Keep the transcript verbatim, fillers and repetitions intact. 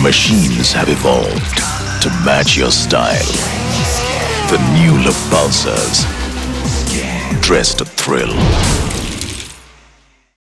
Machines have evolved to match your style. The new look Pulsars, dress to thrill.